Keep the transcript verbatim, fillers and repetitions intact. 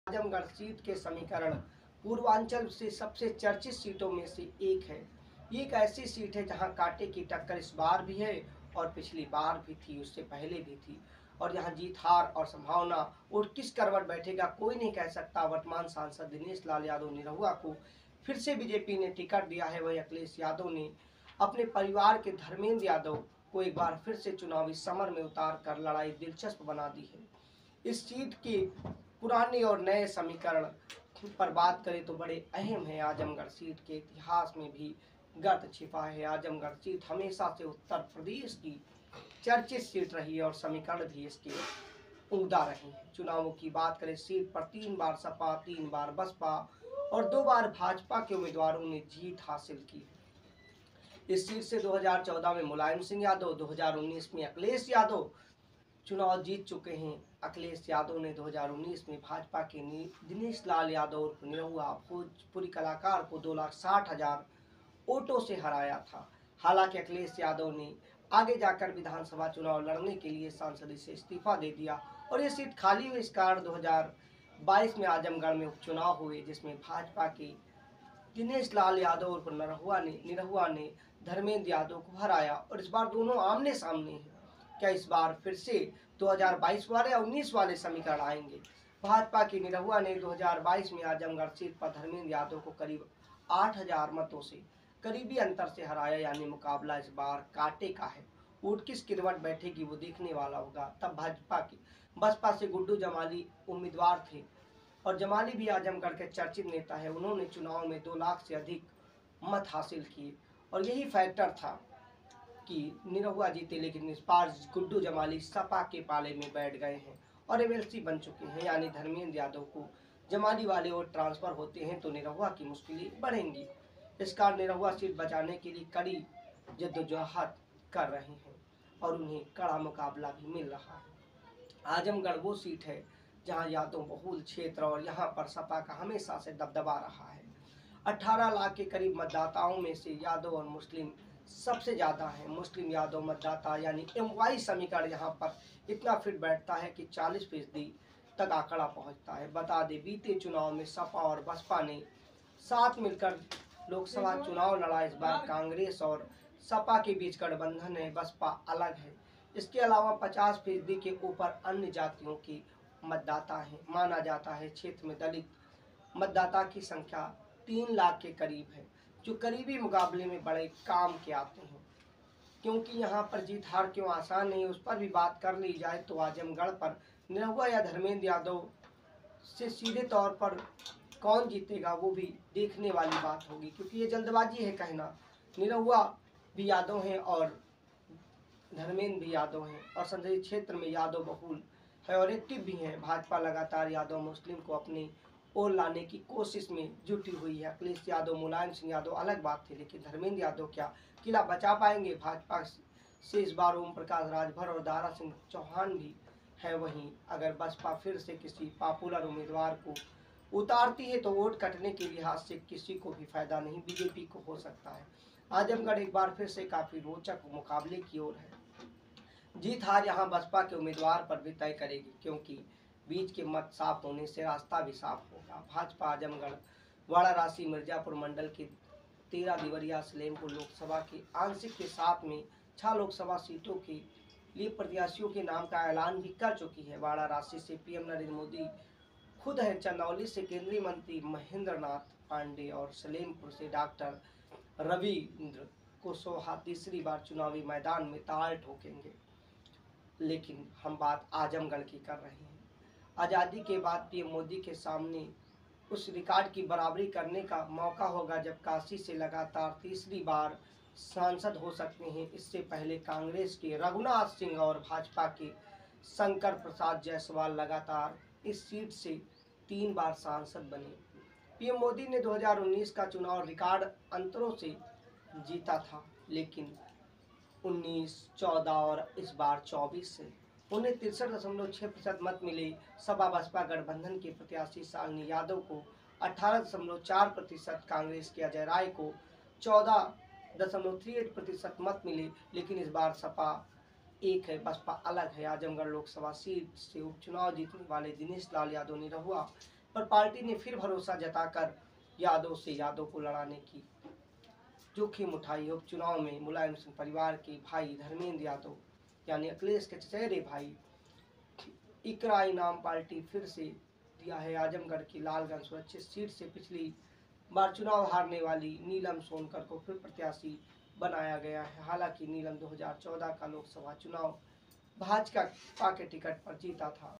Azamgarh seat के समीकरण पूर्वांचल से सबसे चर्चित सीटों में से एक है। ये एक ऐसी सीट है जहां कांटे की टक्कर इस बार भी है और पिछली बार भी थी, उससे पहले भी थी। और यहाँ जीत हार और संभावना और किस करवट बैठेगा कोई नहीं कह सकता। वर्तमान सांसद दिनेश लाल यादव निरहुआ को फिर से बीजेपी ने टिकट दिया है। वही अखिलेश यादव ने अपने परिवार के धर्मेंद्र यादव को एक बार फिर से चुनावी समर में उतार कर लड़ाई दिलचस्प बना दी है। इस सीट के पुराने और नए समीकरण पर बात करें तो बड़े अहम है। आजमगढ़ सीट के इतिहास में भी गर्त छिपा है। आजमगढ़ सीट हमेशा से उत्तर प्रदेश की चर्चित सीट रही है और समीकरण भी इसके उम्दा रहे हैं। चुनावों की बात करें, सीट पर तीन बार सपा, तीन बार बसपा और दो बार भाजपा के उम्मीदवारों ने जीत हासिल की। इस सीट से दो हज़ार चौदह में मुलायम सिंह यादव, दो हज़ार उन्नीस में अखिलेश यादव चुनाव जीत चुके हैं। अखिलेश यादव ने दो हज़ार उन्नीस में भाजपा के दिनेश लाल यादव निरहुआ भोजपुरी कलाकार को दो लाख साठ हजार वोटों से हराया था। हालांकि अखिलेश यादव ने आगे जाकर विधानसभा चुनाव लड़ने के लिए सांसद से इस्तीफा दे दिया और ये सीट खाली हुई। इस कारण दो हज़ार बाईस में आजमगढ़ में उपचुनाव हुए, जिसमें भाजपा के दिनेश लाल यादव और निरहुआ ने निरहुआ ने धर्मेंद्र यादव को हराया और इस बार दोनों आमने सामने हैं। क्या इस बार फिर से दो हज़ार बाईस वाले या उन्नीस वाले समीकरण आएंगे? भाजपा के निरहुआ ने दो हज़ार बाईस में आजमगढ़ सीट पर धर्मेंद्र यादव को करीब आठ हजार मतों से करीबी अंतर से हराया, यानी मुकाबला इस बार कांटे का है। वोट किस किरवट बैठेगी वो देखने वाला होगा। तब भाजपा की बसपा से गुड्डू जमाली उम्मीदवार थे और जमाली भी आजमगढ़ के चर्चित नेता है। उन्होंने चुनाव में दो लाख से अधिक मत हासिल किए और यही फैक्टर था कि निरहुआ जीते, लेकिन इस बार गुड्डू जमाली सपा के पाले में बैठ गए हैं और एमएलसी बन चुके हैं, यानी धर्मेंद्र यादव को जमाली वाले वोट ट्रांसफर होते हैं तो निरहुआ की मुश्किलें बढ़ेंगी। इस कारण निरहुआ सीट बचाने के लिए कड़ी जद्दोजहद कर रहे हैं और उन्हें कड़ा मुकाबला भी मिल रहा है। आजमगढ़ वो सीट है जहां यादव बहुल क्षेत्र और यहां पर सपा का हमेशा से दबदबा रहा है। अठारह लाख के करीब मतदाताओं में से यादव और मुस्लिम सबसे ज्यादा है। मुस्लिम यादव मतदाता यानी एम वाई समीकरण यहाँ पर इतना फिट बैठता है कि चालीस फीसदी तक आंकड़ा पहुँचता है। बता दें, बीते चुनाव में सपा और बसपा ने साथ मिलकर लोकसभा चुनाव लड़ा। इस बार कांग्रेस और सपा के बीच गठबंधन है, बसपा अलग है। इसके अलावा पचास फीसदी के ऊपर अन्य जातियों के मतदाता हैं। माना जाता है क्षेत्र में दलित मतदाता की संख्या तीन लाख के करीब है, जो करीबी मुकाबले में बड़े काम के आते हैं। क्योंकि यहाँ पर जीत हार क्यों आसान नहीं, उस पर भी बात कर ली जाए तो आजमगढ़ पर निरहुआ या धर्मेंद्र यादव से सीधे तौर पर कौन जीतेगा वो भी देखने वाली बात होगी, क्योंकि ये जल्दबाजी है कहना। निरहुआ भी यादव हैं और धर्मेंद्र भी यादव हैं और संसदीय क्षेत्र में यादव बहुल है और एक्टिव भी हैं। भाजपा लगातार यादव मुस्लिम को अपनी ओर लाने की कोशिश में जुटी हुई है। अखिलेश यादव, मुलायम सिंह यादव अलग बात थी, लेकिन धर्मेंद्र यादव क्या किला बचा पाएंगे? भाजपा से इस बार ओम प्रकाश राजभर और दारा सिंह चौहान भी है। वहीं अगर बसपा फिर से किसी पॉपुलर उम्मीदवार को उतारती है तो वोट कटने के लिहाज से किसी को भी फायदा नहीं, बीजेपी को हो सकता है। आजमगढ़ एक बार फिर से काफी रोचक मुकाबले की ओर है। जीत हार यहाँ बसपा के उम्मीदवार पर भी तय करेगी, क्योंकि बीच के मत साफ होने से रास्ता भी साफ होगा। भाजपा आजमगढ़, वाराणसी, मिर्जापुर मंडल के तेरह दिवरिया सलेमपुर लोकसभा के आंशिक के साथ में छह लोकसभा सीटों के लिए प्रत्याशियों के नाम का ऐलान भी कर चुकी है। वाराणसी से पीएम नरेंद्र मोदी खुद है, चंदौली से केंद्रीय मंत्री महेंद्र नाथ पांडे और सलेमपुर से डॉक्टर रविंद्र कुशवाहा तीसरी बार चुनावी मैदान में ताल ठोकेंगे। लेकिन हम बात आजमगढ़ की कर रहे हैं। आज़ादी के बाद पीएम मोदी के सामने उस रिकॉर्ड की बराबरी करने का मौका होगा जब काशी से लगातार तीसरी बार सांसद हो सकते हैं। इससे पहले कांग्रेस के रघुनाथ सिंह और भाजपा के शंकर प्रसाद जायसवाल लगातार इस सीट से तीन बार सांसद बने। पीएम मोदी ने दो हज़ार उन्नीस का चुनाव रिकॉर्ड अंतरों से जीता था, लेकिन उन्नीस, चौदह और इस बार चौबीस से उन्हें तिरसठ दशमलव छः प्रतिशत मत मिले। सपा बसपा गठबंधन के प्रत्याशी शालिनी यादव को अठारह दशमलव चार प्रतिशत, कांग्रेस के अजय राय को चौदह दशमलव तिरसठ प्रतिशत मत मिले। लेकिन इस बार सपा एक है, बसपा अलग है। आजमगढ़ लोकसभा सीट से उपचुनाव जीतने वाले दिनेश लाल यादव निरहुआ पर पार्टी ने फिर भरोसा जताकर यादव से यादव को लड़ाने की जोखिम उठाई। उपचुनाव में मुलायम सिंह परिवार के भाई धर्मेंद्र यादव यानी अखिलेश के चचेरे भाई इकरा इनाम पार्टी फिर से दिया है। आजमगढ़ की लालगंज सुरक्षित सीट से पिछली बार चुनाव हारने वाली नीलम सोनकर को फिर प्रत्याशी बनाया गया है। हालांकि नीलम दो हज़ार चौदह का लोकसभा चुनाव भाजपा के टिकट पर जीता था।